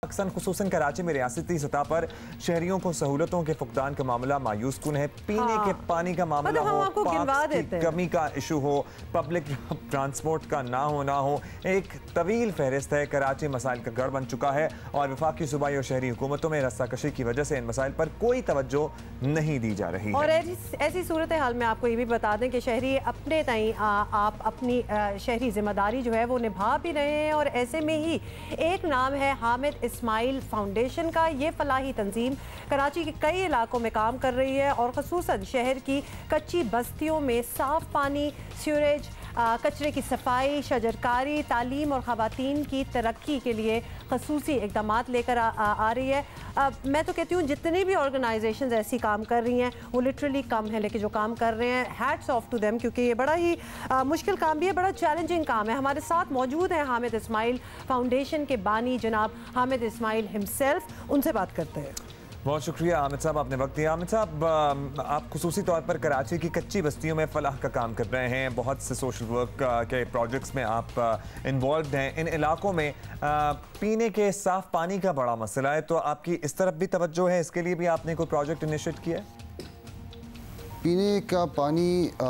पाकिस्तान खुसूसन कराची में रियासती सतह पर शहरियों को सहूलतों के फुकदान का मामला मायूस कुन है। पीने के पानी का मामला हो, पार्क्स की कमी का इशू हो, पब्लिक ट्रांसपोर्ट का ना हो, एक तवील फहरिस्त है। कराची मसाइल का गढ़ बन चुका है और वफाकी सूबाई और शहरी हुकूमतों में रस्साकशी की वजह से इन मसाइल पर कोई तवज्जो नहीं दी जा रही है। और ऐसी सूरत हाल में आपको ये भी बता दें कि शहरी अपने ताई आप अपनी शहरी जिम्मेदारी जो है वो निभा भी रहे हैं। और ऐसे में ही एक नाम है हामिद इस्माइल फाउंडेशन का। ये फलाही तंजीम कराची के कई इलाकों में काम कर रही है और ख़ुसूसन शहर की कच्ची बस्तियों में साफ़ पानी, सीवरेज, कचरे की सफाई, शजरकारी, तालीम और ख़वातीन की तरक्की के लिए खसूसी इक़दाम लेकर आ रही है। मैं तो कहती हूँ जितनी भी ऑर्गेनाइजेशंस ऐसी काम कर रही हैं वो लिटरली कम है, लेकिन जो काम कर रहे हैं हैट्स ऑफ टू देम, क्योंकि ये बड़ा ही मुश्किल काम भी है, बड़ा चैलेंजिंग काम है। हमारे साथ मौजूद हैं हामिद इस्माइल फाउंडेशन के बानी जनाब हामिद इस्माइल हिमसेल्फ। उनसे बात करते हैं। बहुत शुक्रिया हामिद साहब, आपने वक्त दिया। हामिद साहब, आप खुसूसी तौर पर कराची की कच्ची बस्तियों में फलाह का काम कर रहे हैं, बहुत से सोशल वर्क के प्रोजेक्ट्स में आप इन्वॉल्व हैं। इन इलाकों में पीने के साफ़ पानी का बड़ा मसला है, तो आपकी इस तरफ भी तवज्जो है, इसके लिए भी आपने कोई प्रोजेक्ट इनिशिएट किया है? पीने का पानी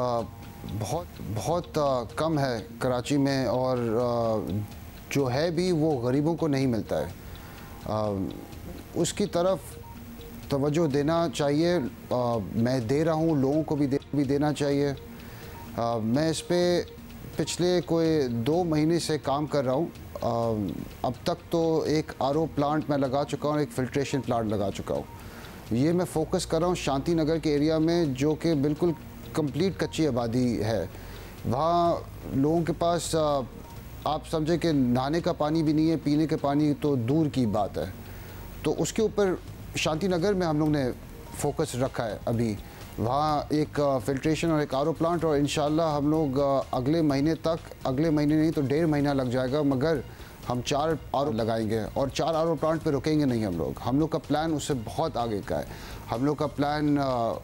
बहुत कम है कराची में और जो है भी वो गरीबों को नहीं मिलता है। उसकी तरफ तवज्जो देना चाहिए। मैं दे रहा हूँ, लोगों को भी देना चाहिए। मैं इस पे पिछले कोई 2 महीने से काम कर रहा हूँ। अब तक तो एक आरओ प्लांट मैं लगा चुका हूँ, एक फ़िल्ट्रेशन प्लांट लगा चुका हूँ। ये मैं फ़ोकस कर रहा हूँ शांति नगर के एरिया में, जो कि बिल्कुल कंप्लीट कच्ची आबादी है। वहाँ लोगों के पास आप समझे कि नहाने का पानी भी नहीं है, पीने के पानी तो दूर की बात है। तो उसके ऊपर शांति नगर में हम लोग ने फोकस रखा है अभी। वहाँ एक फ़िल्ट्रेशन और एक आरओ प्लांट, और इंशाल्लाह हम लोग अगले महीने नहीं तो 1.5 महीना लग जाएगा, मगर हम 4 आरओ लगाएंगे और 4 आरओ प्लांट पे रुकेंगे नहीं हम लोग का प्लान उससे बहुत आगे का है। हम लोग का प्लान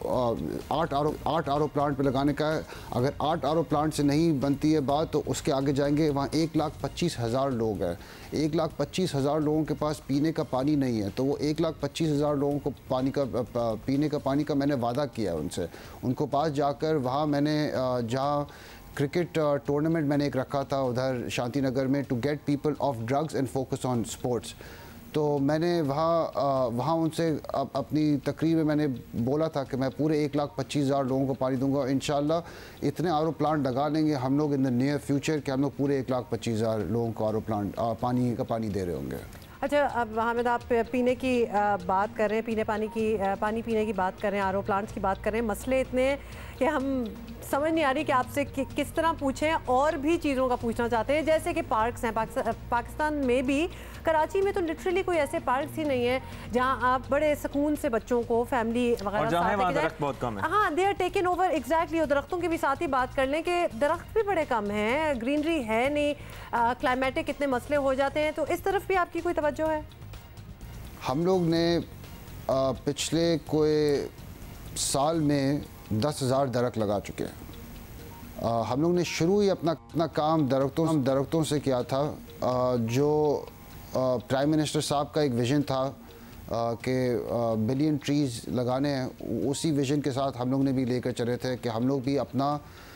8 आरओ प्लांट पे लगाने का है। अगर 8 आरओ प्लांट से नहीं बनती है बात तो उसके आगे जाएंगे। वहाँ 1,25,000 लोग हैं। 1,25,000 लोगों के पास पीने का पानी नहीं है, तो वो 1,25,000 लोगों को पीने का पानी का मैंने वादा किया उनसे। उनको पास जाकर वहाँ मैंने जहाँ क्रिकेट टूर्नामेंट मैंने एक रखा था उधर शांति नगर में, to get people off drugs and focus on sports. तो मैंने वहाँ उनसे अपनी तकरीर में मैंने बोला था कि मैं पूरे 1,25,000 लोगों को पानी दूंगा। इंशाल्लाह इतने आरओ प्लांट लगा लेंगे हम लोग इन द नियर फ्यूचर कि हम लोग पूरे 1,25,000 लोगों को आरओ प्लांट पानी दे रहे होंगे। अच्छा, अब हामिद आप पीने की बात कर रहे हैं, पानी पीने की बात कर रहे हैं, आरओ प्लांट्स की बात कर रहे हैं। मसले इतने हैं कि हम समझ नहीं आ रही कि आपसे किस तरह पूछें। और भी चीज़ों का पूछना चाहते हैं, जैसे कि पार्क्स हैं पाकिस्तान में भी। कराची में तो लिटरली कोई ऐसे पार्क्स ही नहीं है जहां आप बड़े सुकून से बच्चों को, फैमिली वगैरह साथ, हाँ, they are taken over. Exactly. और दरख्तों की भी साथ ही बात कर लें कि दरख्त भी बड़े कम हैं, ग्रीनरी है नहीं, क्लाइमेटिक इतने मसले हो जाते हैं। तो इस तरफ भी आपकी कोई तवज्जो है? हम लोग ने पिछले कोई साल में 10,000 दरख्त लगा चुके हैं। हम लोग ने शुरू ही अपना काम दरख्तों से किया था। जो प्राइम मिनिस्टर साहब का एक विज़न था कि बिलियन ट्रीज़ लगाने हैं, उसी विज़न के साथ हम लोग ने भी लेकर चले थे कि हम लोग भी अपना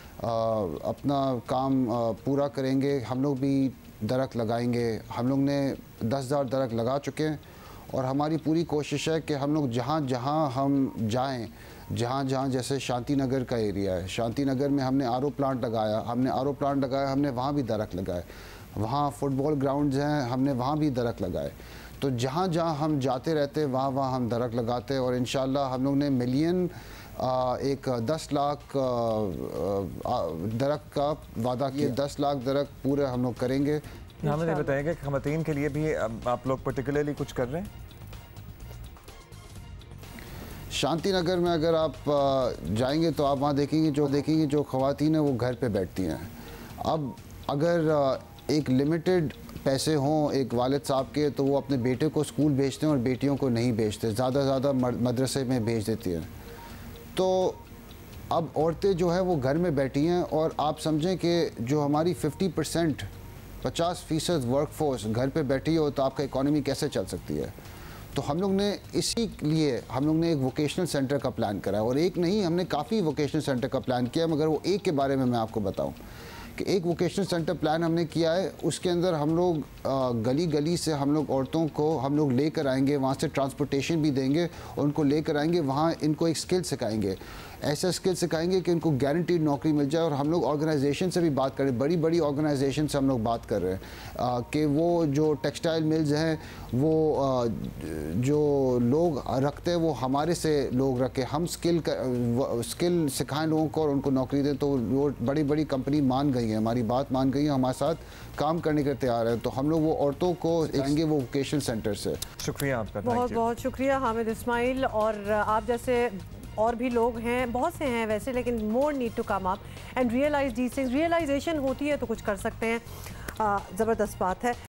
काम पूरा करेंगे, हम लोग भी दरख्त लगाएंगे। हम लोग ने 10,000 दरख्त लगा चुके हैं और हमारी पूरी कोशिश है कि हम लोग जहाँ हम जाएँ, जहाँ जैसे शांति नगर का एरिया है, शांति नगर में हमने आरओ प्लांट लगाया, हमने वहाँ भी दरख्त लगाए। वहाँ फुटबॉल ग्राउंड्स हैं, हमने वहाँ भी दरख्त लगाए। तो जहाँ हम जाते रहते वहाँ हम दरख्त लगाते। और इंशाल्लाह हम लोग ने एक 10 लाख दरख्त का वादा किया। 10 लाख दरख्त पूरे हम लोग करेंगे। हमें बताएंगे कि ख़वातीन के लिए भी आप लोग पर्टिकुलरली कुछ कर रहे हैं? शांति नगर में अगर आप जाएंगे तो आप वहाँ देखेंगे जो ख़वातीन हैं वो घर पे बैठती हैं। अब अगर एक लिमिटेड पैसे हों एक वालिद साहब के, तो वो अपने बेटे को स्कूल भेजते हैं और बेटियों को नहीं भेजते, ज़्यादा मदरसे में भेज देती हैं। तो अब औरतें जो है वो घर में बैठी हैं और आप समझें कि जो हमारी 50% 50% वर्कफोर्स घर पे बैठी हो तो आपका इकोनॉमी कैसे चल सकती है? तो हम लोग ने इसी लिए हम लोग ने एक वोकेशनल सेंटर का प्लान करा, और एक नहीं, हमने काफ़ी वोकेशनल सेंटर का प्लान किया, मगर वो एक के बारे में मैं आपको बताऊं कि एक वोकेशनल सेंटर प्लान हमने किया है। उसके अंदर हम लोग गली गली से हम लोग औरतों को हम लोग लेकर आएंगे, वहाँ से ट्रांसपोर्टेशन भी देंगे और उनको लेकर आएंगे, वहाँ इनको एक स्किल सिखाएंगे, ऐसा स्किल सिखाएंगे कि उनको गारंटीड नौकरी मिल जाए। और हम लोग ऑर्गेनाइजेशन से भी बात कर रहे हैं, बड़ी बड़ी ऑर्गेनाइजेशन से हम लोग बात कर रहे हैं कि वो जो टेक्सटाइल मिल्स हैं वो जो लोग रखते हैं वो हमारे से लोग रखें, हम स्किल सिखाएं लोगों को और उनको नौकरी दें। तो वो बड़ी बड़ी कंपनी मान गई है, हमारी बात मान गई है, हमारे साथ काम करने के तैयार है। तो हम लोग वो औरतों को आएंगे वो वोकेशनल सेंटर से। शुक्रिया आपका, बहुत बहुत शुक्रिया हामिद इस्माइल। और आप जैसे और भी लोग हैं, बहुत से हैं वैसे, लेकिन more need to come up and realise these things. Realisation होती है तो कुछ कर सकते हैं। ज़बरदस्त बात है।